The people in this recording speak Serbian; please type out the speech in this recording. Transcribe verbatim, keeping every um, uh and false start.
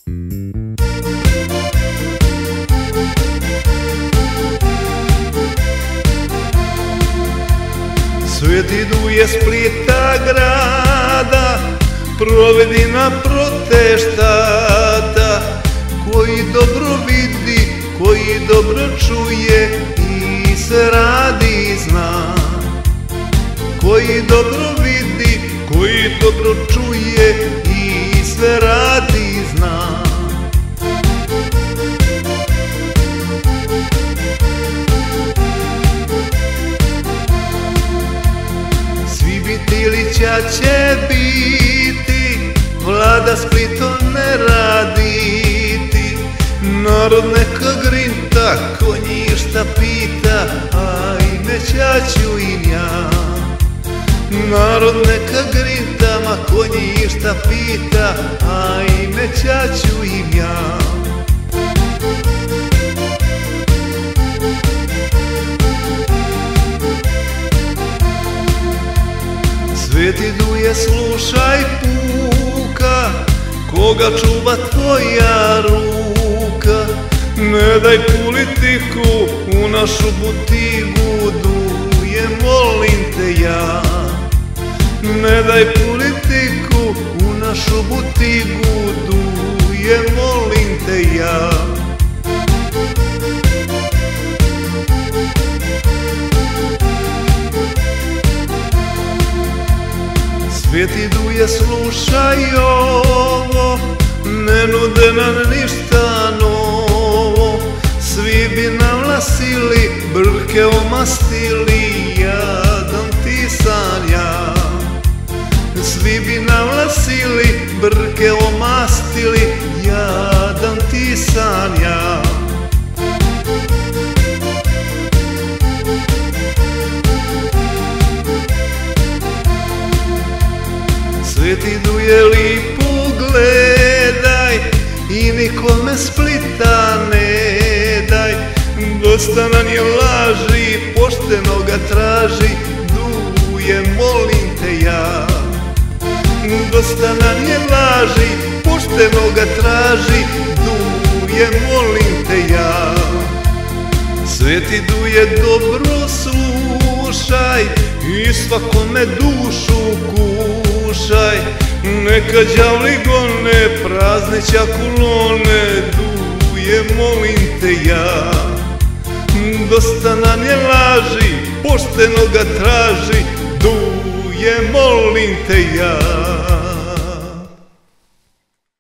Sveti Duje Splita grada provedi na proteštata, koji dobro vidi, koji dobro čuje i sve radi i zna. Koji dobro vidi, koji dobro čuje i sve radi i zna. Svi Bitilića će biti, vlada Splitom ne raditi. Narod neka grinta, ko njih šta pita, ajme ćaću im ja. Narod neka grinta, ma ko njih šta pita, ajme ćaću im ja. Sveti Duje slušaj puka, koga čuva tvoja ruka. Ne daj politiku u našu butigu, Duje molim te ja. Ne daj politiku u našu butigu, Duje molim te ja. Sveti Duje slušaj ovo, ne nude nam ništa novo. Svi bi nam lasili, brke omastili, jadan ti sam ja. Svi bi nam lasili, brke omastili, jadan ti sam ja. Sveti Duje lipo gledaj i nikome Splita ne daj. Dosta nam je laži, pošteno ga traži, Duje molim te ja. Dosta nam je laži, pošteno ga traži, Duje molim te ja. Sveti Duje dobro slušaj i svakome dušu kušaj. Neka đavli gone prazne ćakulone, Duje molim te ja. Dosta nam je laži, pošteno ga traži, Duje molim te ja.